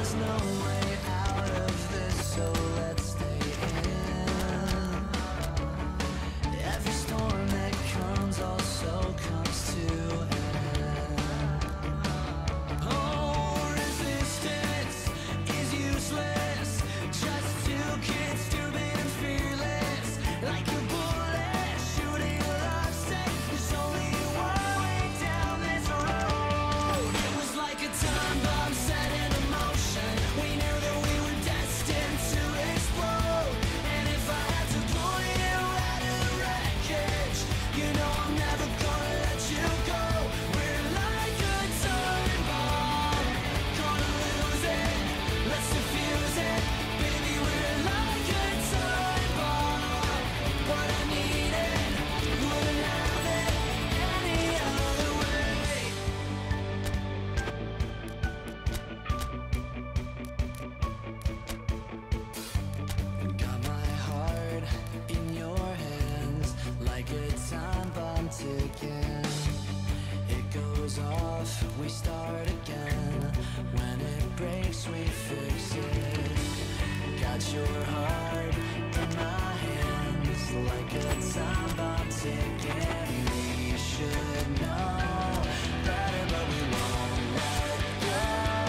no way out of this, so let's stay in. Every storm that comes also comes to an end. Oh, resistance is useless, just two kids stupid and fearless, like a bullet shooting a love set. There's only one way down this road. It was like a time bomb set in motion. We knew that we were destined to explode. And if I had to pull you out of the wreckage, you know I'm never gonna let you go. We're like a time bomb, gonna lose it, let's defuse it. Baby, we're like a time bomb, but I need it, wouldn't have it any other way. Got my heart in your hands, like a time bomb ticking. It goes off, we start again. When it breaks, we fix it. Got your heart in my hands, like a time bomb ticking. We should know better, but we won't let go.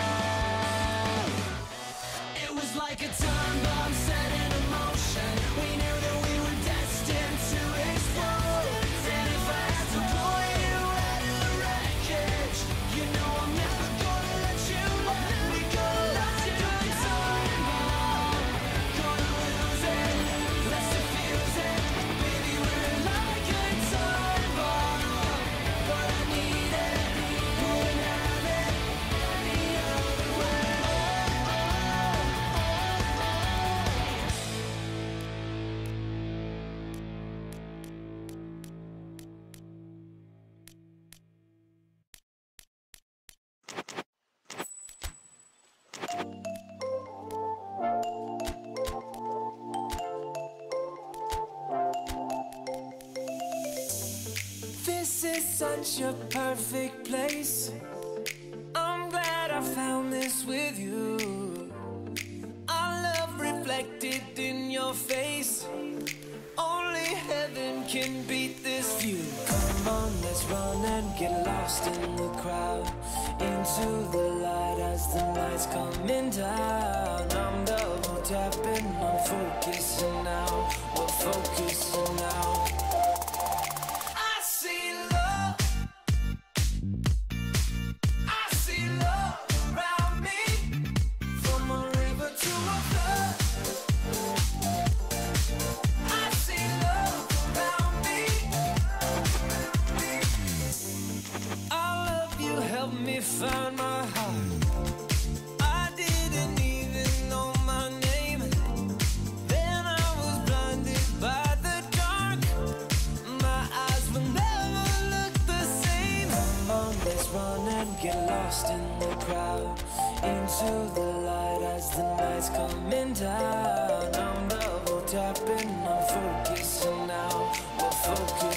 It was like a time bomb set in motion. We knew that we were destined to explode. And if I had to pull you out of the wreckage, you know I'm never gonna let you go. We gonna like a time bomb, gonna lose it, let's defuse it. Baby, we're like a time bomb, but I need it, wouldn't have it any other way. This is such a perfect place. I'm glad I found this with you. Our love reflected in your face. Only heaven can beat this view. Come on, let's run and get lost in the crowd. Into the light as the night's coming down. I'm double tapping, I'm focusing now. We're focusing now. I see love, I see love around me. From a river to a flood, I see love around me. All of you help me find my heart. I didn't even know my name. Then I was blinded by the dark. My eyes will never look the same. Come on, let's run and get lost in the crowd. Into the light as the night's coming down. I'm double tapping, I'm focusing now. We're focused.